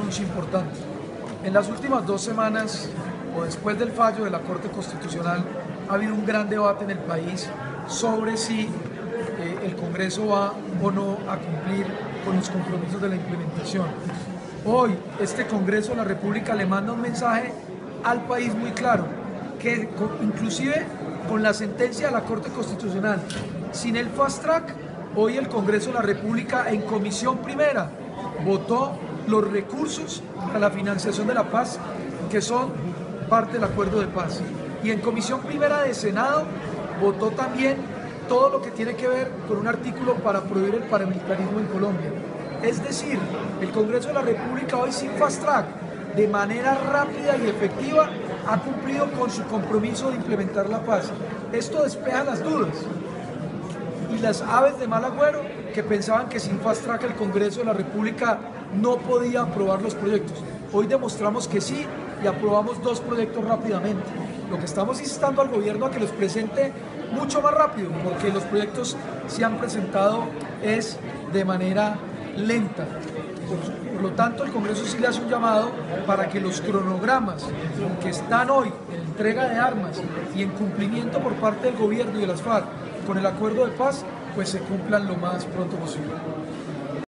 anuncio importante. En las últimas 2 semanas, o después del fallo de la Corte Constitucional, ha habido un gran debate en el país sobre si el Congreso va o no a cumplir con los compromisos de la implementación. Hoy, este Congreso de la República le manda un mensaje al país muy claro, que inclusive con la sentencia de la Corte Constitucional, sin el fast track, hoy el Congreso de la República en comisión primera votó los recursos para la financiación de la paz, que son parte del acuerdo de paz. Y en comisión primera de Senado votó también todo lo que tiene que ver con un artículo para prohibir el paramilitarismo en Colombia. Es decir, el Congreso de la República hoy sin fast track, de manera rápida y efectiva, ha cumplido con su compromiso de implementar la paz. Esto despeja las dudas y las aves de mal agüero que pensaban que sin fast track el Congreso de la República no podía aprobar los proyectos. Hoy demostramos que sí y aprobamos 2 proyectos rápidamente. Lo que estamos instando al gobierno a que los presente mucho más rápido, porque los proyectos se han presentado es de manera lenta. Por lo tanto, el Congreso sí le hace un llamado para que los cronogramas que están hoy en entrega de armas y en cumplimiento por parte del gobierno y de las FARC con el acuerdo de paz, pues se cumplan lo más pronto posible.